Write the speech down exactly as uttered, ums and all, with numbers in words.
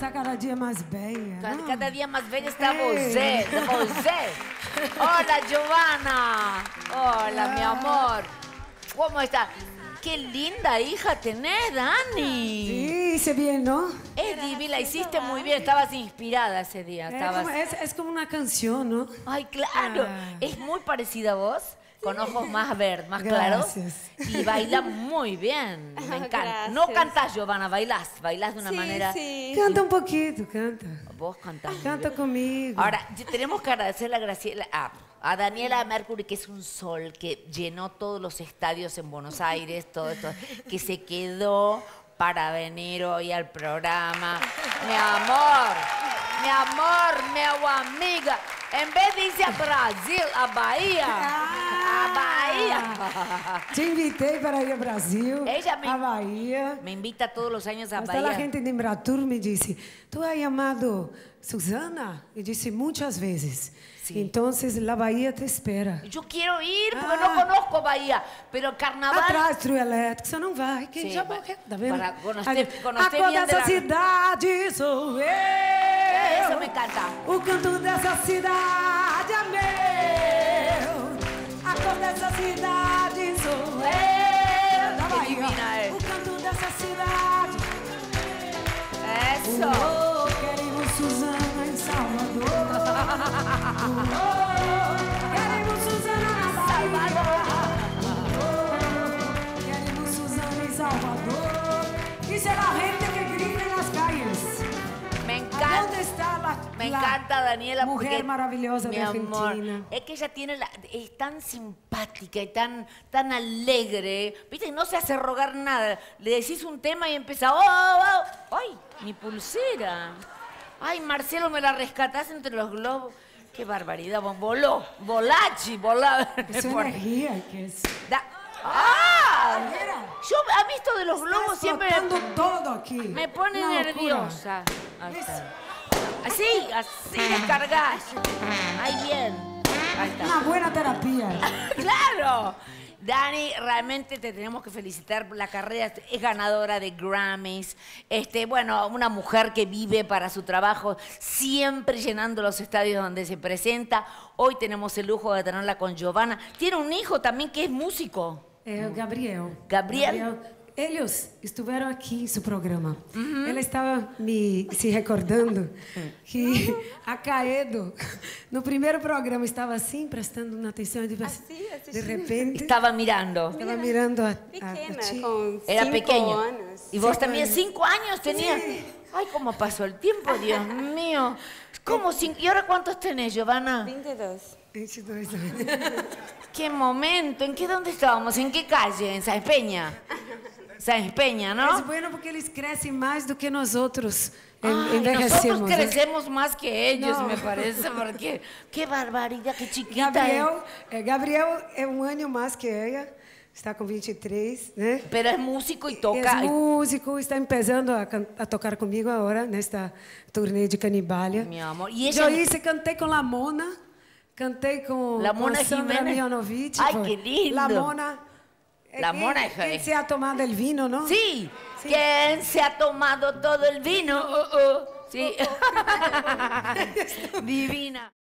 está cada día más bella. Cada, ¿no? cada día más bella está Hey. José, José. Hola, Giovanna. Hola, mi amor. ¿Cómo estás? Qué linda hija tenés, Dani. Sí, hice bien, ¿no? Es divina, la hiciste muy bien. Estabas inspirada ese día. Es Estabas... como, es, es como una canción, ¿no? Ay, claro. Ah. Es muy parecida a vos, con ojos más verdes, más Gracias. claros. Y baila muy bien. Me encanta. Gracias. No cantás, Giovanna, bailás. Bailás de una Sí, manera... sí. Canta un poquito, canta. Vos cantás muy Canta bien. conmigo. Ahora, y- tenemos que agradecerle a Graciela, a, a Daniela Mercury, que es un sol que llenó todos los estadios en Buenos Aires, todo esto, que se quedó para venir hoy al programa. Mi amor, mi amor, mi amiga. En vez de irse a Brasil, a Bahía, a Bahía. Te invitei para ir ao Brasil, Ella me- a Bahia. Me invita todos los años a Hasta Bahía. la gente de Embratur me disse, ¿tú has llamado Susana? Eu disse muchas veces. Sí. Entonces la Bahía te espera. Yo quiero ir porque Ah. no conozco Bahía, pero carnaval... Atrás, trio elétrico, você não vai, que Sim, já vai- morreu, tá vendo? para- quando Ali, este- quando a este cor viene de dessa la- cidade sou eu. Eso me encanta. O canto dessa cidade é meu. A cor dessa cidade sou eu. Da Qué Bahia. divina es. O canto dessa cidade. Eso. Oh, queremos Suzana em Salvador. Oh, queremos Suzana na Bahia. Oh, queremos Suzana em Salvador. E será gente que grita en las calles. Me ¿Dónde encanta. está la, Me la encanta Daniela mujer porque, maravillosa mi de amor, Argentina? es que ella tiene la, es tan simpática y tan, tan alegre, viste, no se hace rogar nada. Le decís un tema y empieza, oh, oh, oh. Ay, mi pulsera. Ay, Marcelo, me la rescatás entre los globos. Qué barbaridad, voló, volachi, volá. Es Por- energía que es. Da- ¡Ah! Mira. Yo, a mí esto de los globos Está siempre explotando todo aquí. me pone Una locura. nerviosa. Ahí está. Así, así descargás. Ahí bien. Ahí está. Una buena terapia. ¡Claro! Dani, realmente te tenemos que felicitar por la carrera. Es ganadora de Grammys. Este, bueno, una mujer que vive para su trabajo, siempre llenando los estadios donde se presenta. Hoy tenemos el lujo de tenerla con Giovanna. Tiene un hijo también que es músico. É o Gabriel. Gabriel? Eles estiveram aqui em seu programa. Ela estava me se recordando que a Caedo, no primeiro programa, estava assim, prestando uma atenção e de, Assim, de assistindo. repente Estaba mirando. estava mirando a, a, a Pequena, ti. con Era cinco pequeño. años. ¿Y vos Cinco también años. cinco años tenías? Ay, cómo pasó el tiempo, Dios mío. ¿Cómo cinco? ¿Y ahora cuántos tenés, Giovanna? veintidós. vinte e dois anos. ¿Qué momento? ¿En qué dónde estábamos? ¿En qué calle? En Sáenz Peña. Sáenz Peña, É ¿no? bueno porque eles crescem mais do que nós outros en- Ay, envejecemos. nosotros né? crecemos más que ellos, No. me parece, porque qué barbaridad, qué chiquita Gabriel, es. é, Gabriel é um ano mais que ela, está com vinte e três, né? Pero es músico y É toca. músico, está começando a, can- a tocar comigo agora, nesta turnê de Canibalia. Mi amor. Y ella... Eu hice, cantei com La Mona, cantei com, La com Mona Sandra Jiménez. Mianovich. Ay, pô. qué lindo. La Mona. é La quem- Mona es- quem se ha tomado el vino, ¿no? Sí. Sí. ¿Quién se ha tomado todo el vino? Oh, oh. Sí. Divina.